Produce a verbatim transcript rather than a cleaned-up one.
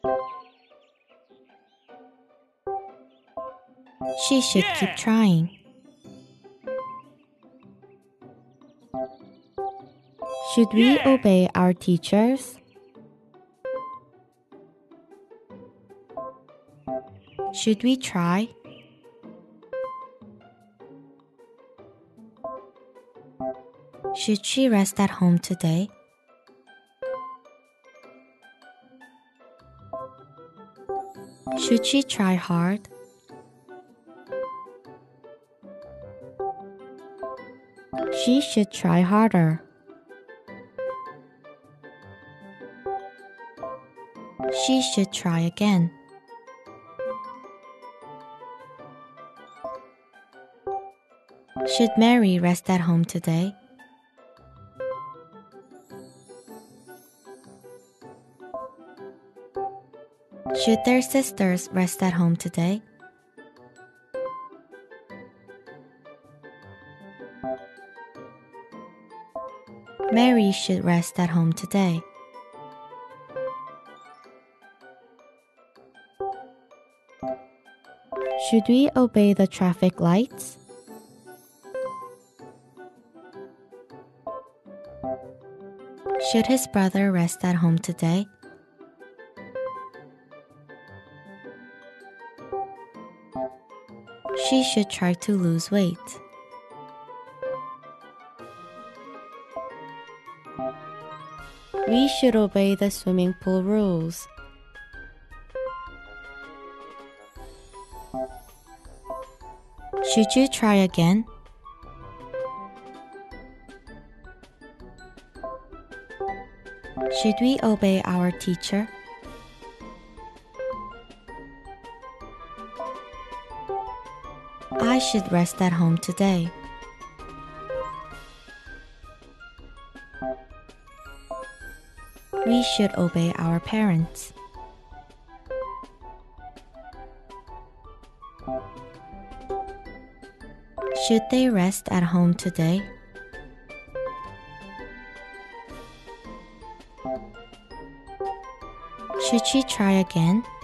She should Yeah! keep trying. Should we Yeah! obey our teachers? Should we try? Should she rest at home today? Should she try hard? She should try harder. She should try again. Should Mary rest at home today? Should their sisters rest at home today? Mary should rest at home today. Should we obey the traffic lights? Should his brother rest at home today? She should try to lose weight. We should obey the swimming pool rules. Should you try again? Should we obey our teacher? I should rest at home today. We should obey our parents. Should they rest at home today? Should she try again?